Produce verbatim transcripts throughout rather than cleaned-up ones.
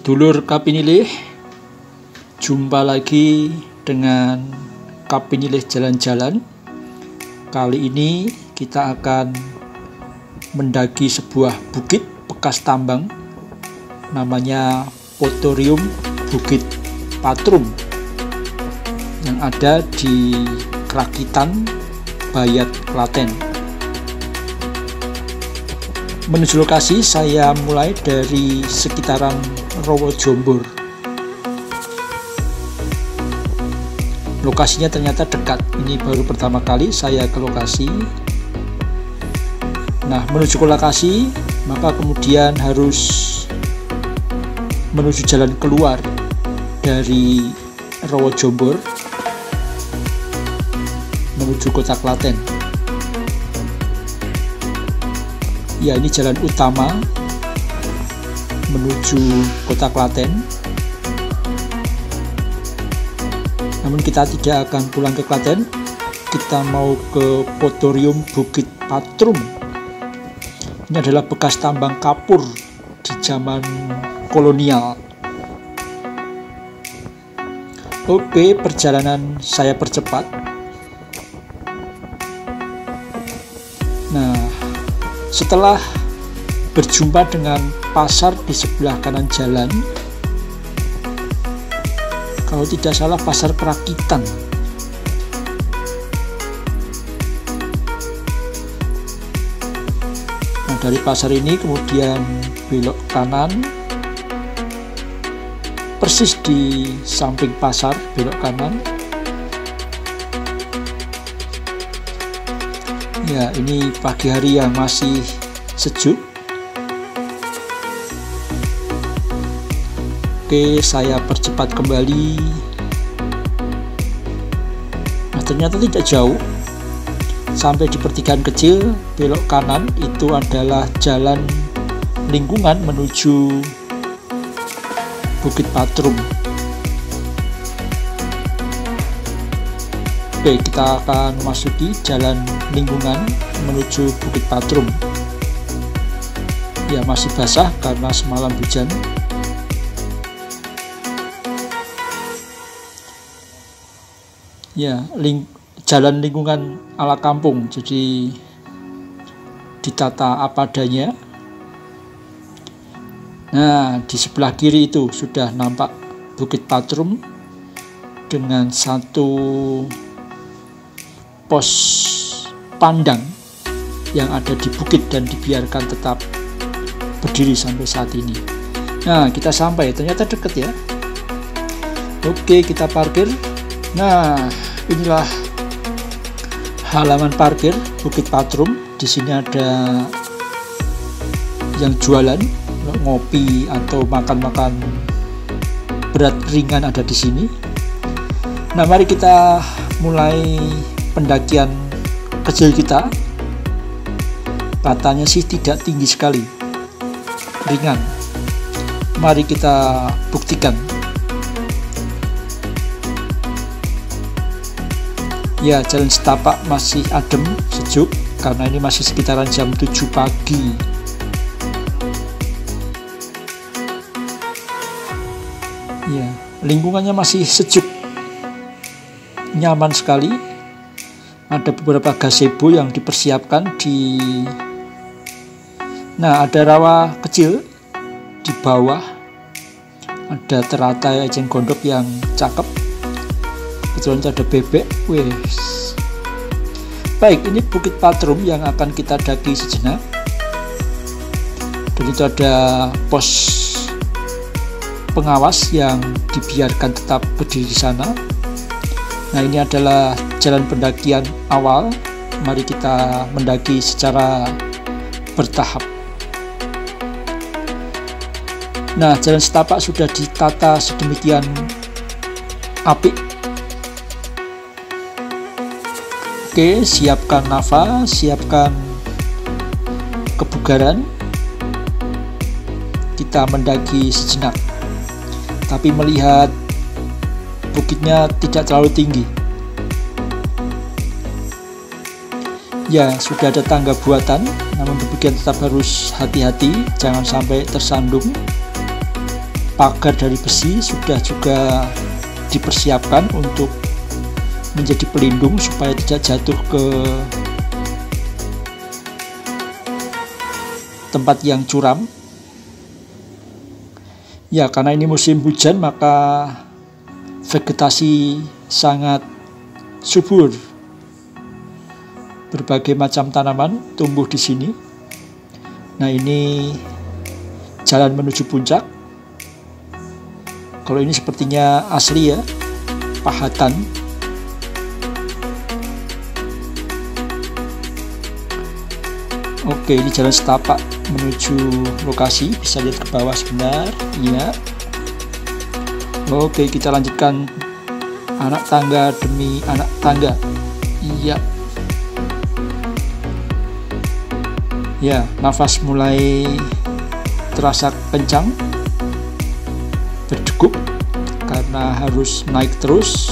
Sedulur Kapinilih, jumpa lagi dengan Kapinilih Jalan-Jalan. Kali ini kita akan mendaki sebuah bukit bekas tambang, namanya Potorium Bukit Patrum, yang ada di Krakitan, Bayat, Klaten. Menuju lokasi saya mulai dari sekitaran Rowojombor. Lokasinya ternyata dekat. Ini baru pertama kali saya ke lokasi. Nah, menuju ke lokasi, maka kemudian harus menuju jalan keluar dari Rowojombor menuju kota Klaten. Ya, ini jalan utama menuju kota Klaten. Namun kita tidak akan pulang ke Klaten, kita mau ke Potorium Bukit Patrum. Ini adalah bekas tambang kapur di zaman kolonial. Oke, perjalanan saya percepat. Nah, setelah berjumpa dengan pasar di sebelah kanan jalan, kalau tidak salah pasar Krakitan. Nah, dari pasar ini kemudian belok kanan, persis di samping pasar belok kanan. Ya, ini pagi hari yang masih sejuk. Oke, saya percepat kembali. Nah, ternyata tidak jauh. Sampai di pertigaan kecil, belok kanan itu adalah jalan lingkungan menuju Bukit Patrum. Oke, kita akan memasuki jalan lingkungan menuju Bukit Patrum. Ya, masih basah karena semalam hujan. Ya, ling jalan lingkungan ala kampung, jadi ditata apa adanya. Nah, di sebelah kiri itu sudah nampak Bukit Patrum dengan satu pos pandang yang ada di bukit dan dibiarkan tetap berdiri sampai saat ini. Nah, kita sampai, ternyata deket ya. Oke, kita parkir. Nah, inilah halaman parkir Bukit Patrum. Di sini ada yang jualan ngopi atau makan-makan berat ringan, ada di sini. Nah, mari kita mulai pendakian kecil kita. Katanya sih tidak tinggi sekali, ringan. Mari kita buktikan. Ya, jalan setapak masih adem, sejuk, karena ini masih sekitaran jam tujuh pagi. Ya, lingkungannya masih sejuk, nyaman sekali. Ada beberapa gazebo yang dipersiapkan di. Nah, ada rawa kecil di bawah. Ada teratai eceng gondok yang cakep. Kebetulan ada bebek. Wes. Baik, ini Bukit Patrum yang akan kita daki sejenak. Dan itu ada pos pengawas yang dibiarkan tetap berdiri di sana. Nah, ini adalah jalan pendakian awal. Mari kita mendaki secara bertahap. Nah, jalan setapak sudah ditata sedemikian apik. Oke, siapkan nafas, siapkan kebugaran. Kita mendaki sejenak. Tapi melihat bukitnya tidak terlalu tinggi. Ya, sudah ada tangga buatan, namun demikian tetap harus hati-hati, jangan sampai tersandung. pagar dari besi sudah juga dipersiapkan untuk menjadi pelindung supaya tidak jatuh ke tempat yang curam. Ya, karena ini musim hujan maka vegetasi sangat subur. Berbagai macam tanaman tumbuh di sini. Nah, ini jalan menuju puncak. Kalau ini sepertinya asli ya, pahatan. Oke, ini jalan setapak menuju lokasi. Bisa lihat ke bawah sebentar. Iya. Oke, kita lanjutkan anak tangga demi anak tangga. Iya. Ya, nafas mulai terasa kencang, berdegup karena harus naik terus.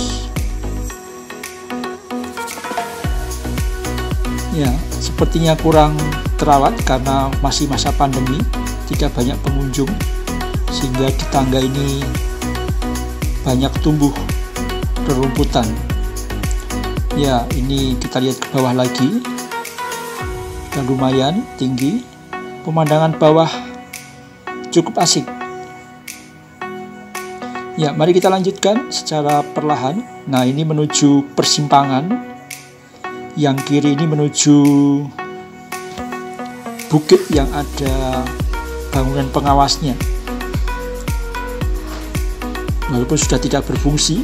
Ya, sepertinya kurang terawat karena masih masa pandemi, tidak banyak pengunjung, sehingga di tangga ini banyak tumbuh rerumputan. Ya, ini kita lihat ke bawah lagi, dan lumayan tinggi. Pemandangan bawah cukup asik. Ya, mari kita lanjutkan secara perlahan. Nah, ini menuju persimpangan. Yang kiri ini menuju bukit yang ada bangunan pengawasnya, walaupun sudah tidak berfungsi.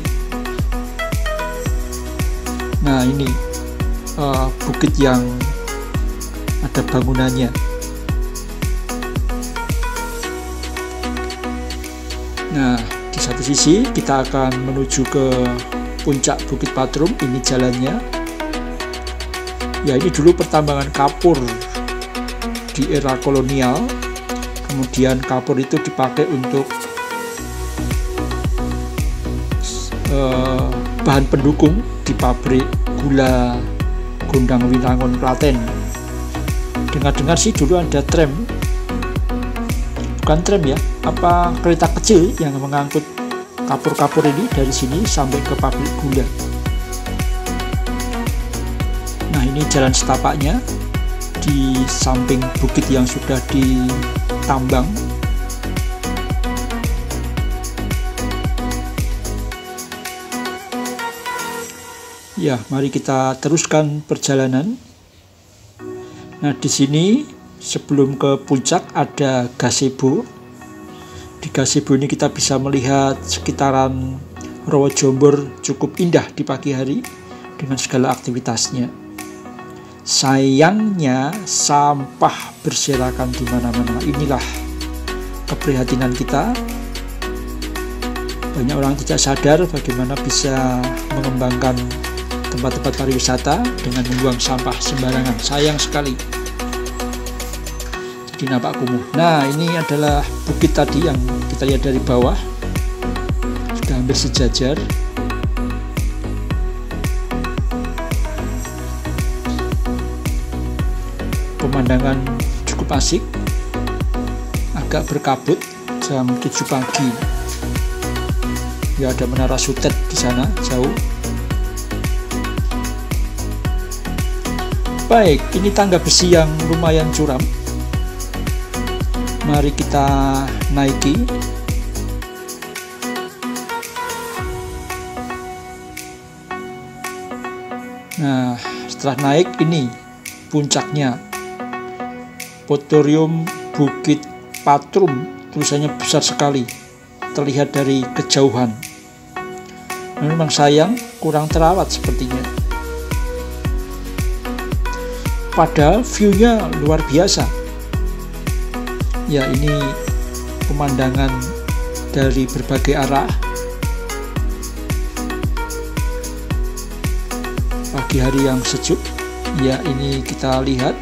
Nah, ini uh, bukit yang ada bangunannya. Nah, di satu sisi kita akan menuju ke puncak Bukit Patrum. Ini jalannya. Ya, ini dulu pertambangan kapur di era kolonial. Kemudian kapur itu dipakai untuk uh, bahan pendukung di pabrik gula Gondang Winangun Klaten. Dengar-dengar sih dulu ada tram, bukan tram ya, apa kereta kecil yang mengangkut kapur-kapur ini dari sini sampai ke pabrik gula. Nah, ini jalan setapaknya di samping bukit yang sudah ditambang. Ya, mari kita teruskan perjalanan. Nah, di sini sebelum ke puncak ada gazebo. Di gazebo ini kita bisa melihat sekitaran Rawa Jombor cukup indah di pagi hari dengan segala aktivitasnya. Sayangnya sampah berserakan di mana-mana. Inilah keprihatinan kita. Banyak orang tidak sadar bagaimana bisa mengembangkan tempat-tempat pariwisata dengan membuang sampah sembarangan. Sayang sekali. Jadi nampak kumuh. Nah, ini adalah bukit tadi yang kita lihat dari bawah. Sudah hampir sejajar. Pemandangan cukup asik. Agak berkabut jam tujuh pagi. Ya, ada Menara Sutet di sana jauh. Baik, ini tangga besi yang lumayan curam. Mari kita naiki. Nah, setelah naik ini puncaknya. Potorium Bukit Patrum, tulisannya besar sekali, terlihat dari kejauhan. Memang sayang kurang terawat sepertinya. Padahal view-nya luar biasa. Ya, ini pemandangan dari berbagai arah. Pagi hari yang sejuk. Ya, ini kita lihat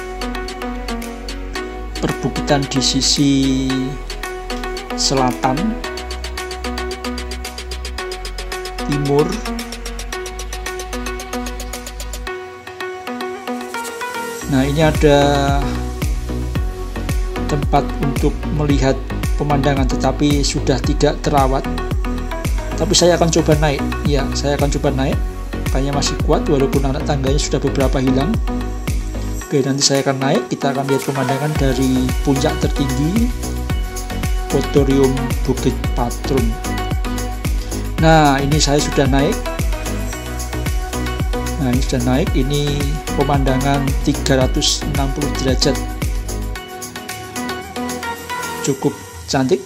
perbukitan di sisi selatan, timur. Nah, ini ada tempat untuk melihat pemandangan, tetapi sudah tidak terawat. Tapi saya akan coba naik. Ya, saya akan coba naik. Kayaknya masih kuat walaupun anak tangganya sudah beberapa hilang. Oke, nanti saya akan naik. Kita akan lihat pemandangan dari puncak tertinggi Fotorium Bukit Patrum. Nah, ini saya sudah naik. Nah, ini sudah naik. Ini pemandangan tiga ratus enam puluh derajat. Cukup cantik.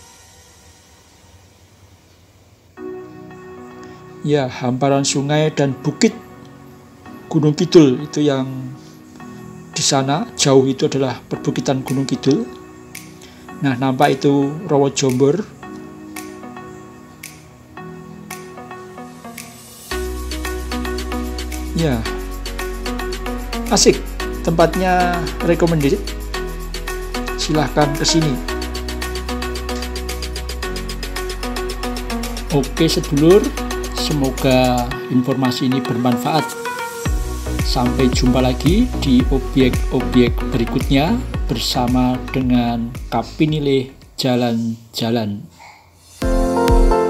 Ya, hamparan sungai dan bukit Gunung Kidul itu yang di sana jauh itu adalah perbukitan Gunung Kidul. Nah, nampak itu Rawa Jombor. Ya, asik, tempatnya recommended. Silahkan ke sini. Oke sedulur, semoga informasi ini bermanfaat. Sampai jumpa lagi di objek-objek berikutnya bersama dengan Kapinilih Jalan-Jalan.